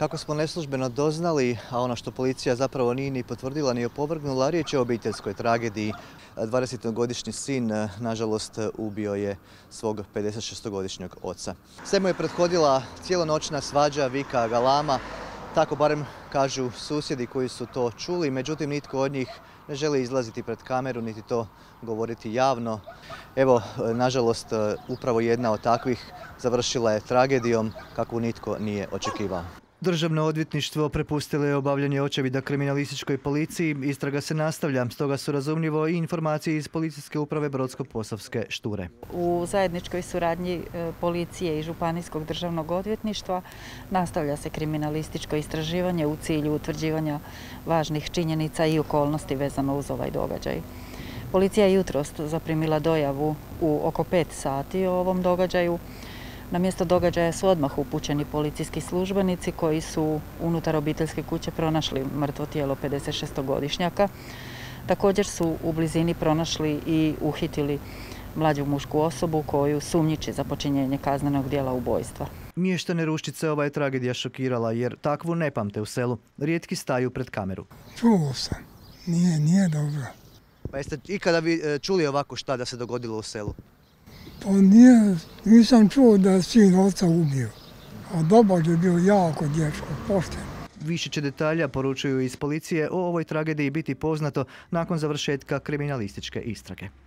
Kako smo neslužbeno doznali, a ono što policija zapravo nije ni potvrdila ni opovrgnula, riječ je o obiteljskoj tragediji. 20-godišnji sin, nažalost, ubio je svog 56-godišnjeg oca. Svemu je prethodila cijelonoćna svađa, vika, galama. Tako barem kažu susjedi koji su to čuli, međutim nitko od njih ne želi izlaziti pred kameru niti to govoriti javno. Evo, nažalost, upravo jedna od takvih završila je tragedijom kakvu nitko nije očekivao. Državno odvjetništvo prepustilo je obavljanje očevida kriminalističkoj policiji. Istraga se nastavlja, stoga su razumljivo i informacije iz Policijske uprave Brodsko-posavske Šture. U zajedničkoj suradnji policije i Županijskog državnog odvjetništva nastavlja se kriminalističko istraživanje u cilju utvrđivanja važnih činjenica i okolnosti vezano uz ovaj događaj. Policija je jutros zaprimila dojavu u oko 5 sati o ovom događaju. Na mjesto događaja su odmah upućeni policijski službenici koji su unutar obiteljske kuće pronašli mrtvo tijelo 56-godišnjaka. Također su u blizini pronašli i uhitili mlađu mušku osobu koju sumnjiči za počinjenje kaznenog djela ubojstva. Mještane Ruščice ova je tragedija šokirala jer takvu ne pamte u selu. Rijetki staju pred kameru. Čuo sam. Nije dobro. Pa jeste ikada vi čuli ovako šta da se dogodilo u selu? Pa nisam čuo da je sin oca ubio. A dobar je bio jako dječko, pošten. Više će detalja, poručuju iz policije, o ovoj tragediji biti poznato nakon završetka kriminalističke istrage.